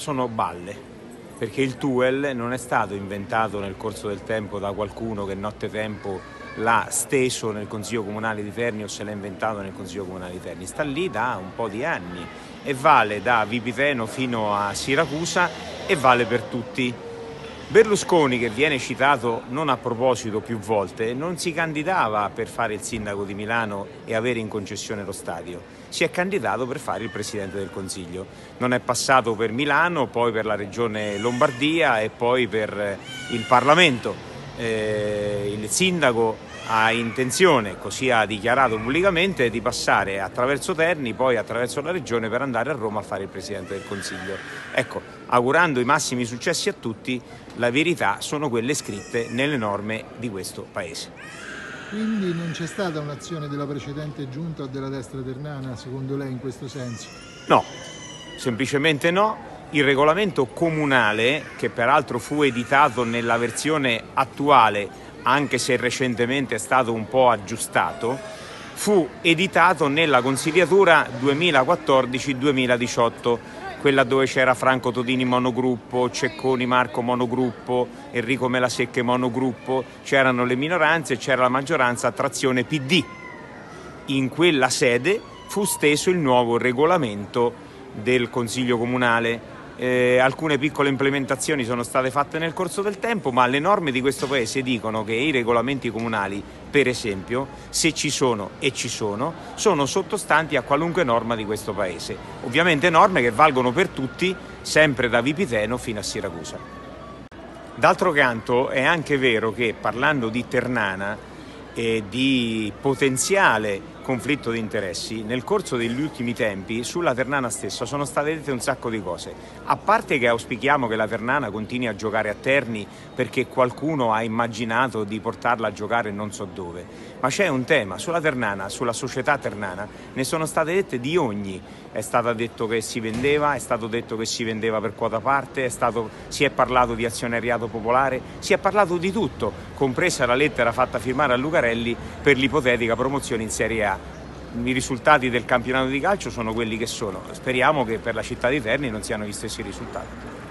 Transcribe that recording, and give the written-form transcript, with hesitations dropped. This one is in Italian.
sono balle, perché il TUEL non è stato inventato nel corso del tempo da qualcuno che nottetempo l'ha steso nel Consiglio Comunale di Terni o se l'ha inventato nel Consiglio Comunale di Terni, sta lì da un po' di anni e vale da Vipiteno fino a Siracusa e vale per tutti. Berlusconi, che viene citato non a proposito più volte, non si candidava per fare il sindaco di Milano e avere in concessione lo stadio, si è candidato per fare il Presidente del Consiglio. Non è passato per Milano, poi per la Regione Lombardia e poi per il Parlamento. Il sindaco ha intenzione, così ha dichiarato pubblicamente, di passare attraverso Terni, poi attraverso la Regione per andare a Roma a fare il Presidente del Consiglio. Ecco, augurando i massimi successi a tutti, la verità sono quelle scritte nelle norme di questo Paese. Quindi non c'è stata un'azione della precedente giunta o della destra ternana, secondo lei, in questo senso? No, semplicemente no. Il regolamento comunale, che peraltro fu editato nella versione attuale, anche se recentemente è stato un po' aggiustato, fu editato nella consigliatura 2014-2018, quella dove c'era Franco Todini monogruppo, Cecconi Marco monogruppo, Enrico Melasecche monogruppo, c'erano le minoranze e c'era la maggioranza a trazione PD. In quella sede fu steso il nuovo regolamento del Consiglio Comunale. Alcune piccole implementazioni sono state fatte nel corso del tempo, ma le norme di questo Paese dicono che i regolamenti comunali, per esempio, se ci sono e ci sono sottostanti a qualunque norma di questo Paese. Ovviamente norme che valgono per tutti, sempre da Vipiteno fino a Siracusa. D'altro canto è anche vero che, parlando di Ternana e di potenziale conflitto di interessi, nel corso degli ultimi tempi sulla Ternana stessa sono state dette un sacco di cose. A parte che auspichiamo che la Ternana continui a giocare a Terni perché qualcuno ha immaginato di portarla a giocare non so dove, ma c'è un tema sulla Ternana, sulla società ternana, ne sono state dette di ogni. È stato detto che si vendeva, è stato detto che si vendeva per quota parte, si è parlato di azionariato popolare, si è parlato di tutto, compresa la lettera fatta firmare a Lucarelli per l'ipotetica promozione in Serie A. I risultati del campionato di calcio sono quelli che sono, speriamo che per la città di Terni non siano gli stessi risultati.